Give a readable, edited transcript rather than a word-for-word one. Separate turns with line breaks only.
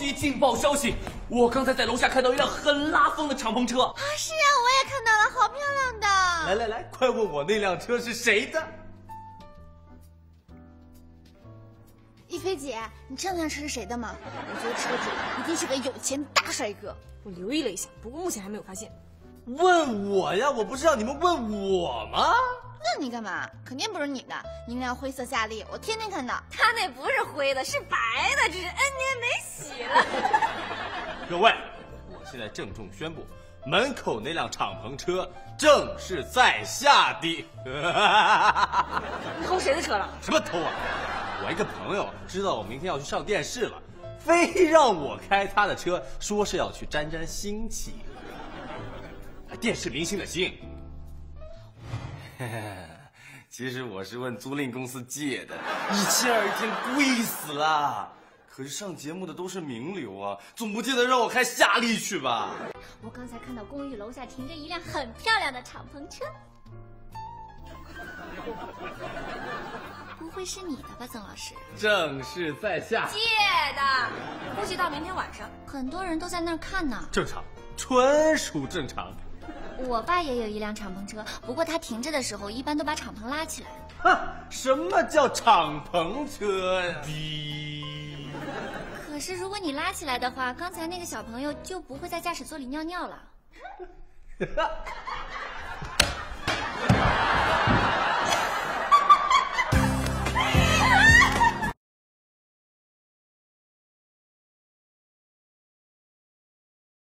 劲爆消息！我刚才在楼下看到一辆很拉风的敞篷车。
啊，是啊，我也看到了，好漂亮的。
来，快问我那辆车是谁的？
一菲姐，你知道那辆车是谁的吗？我觉得车主一定是个有钱大帅哥。
我留意了一下，不过目前还没有发现。
问我呀，我不是让你们问我吗？
那你干嘛？肯定不是你的，你那辆灰色夏利，我天天看到。
他那不是灰的，是白的，只是 N 年没洗了。
各位，我现在郑重宣布，门口那辆敞篷车正是在下的。
你偷谁的车了？
什么偷啊？我一个朋友知道我明天要去上电视了，非让我开他的车，说是要去沾沾新气，电视明星的星。其实我是问租赁公司借的，1200一天贵死了。可是上节目的都是名流啊，总不见得让我开夏利去吧？
我刚才看到公寓楼下停着一辆很漂亮的敞篷车，不会是你的吧，曾老师？
正是在下。
借的，估计到明天晚上。
很多人都在那儿看呢。
正常，纯属正常。
我爸也有一辆敞篷车，不过他停着的时候一般都把敞篷拉起来。
哼，什么叫敞篷车呀？
可是如果你拉起来的话，刚才那个小朋友就不会在驾驶座里尿尿了。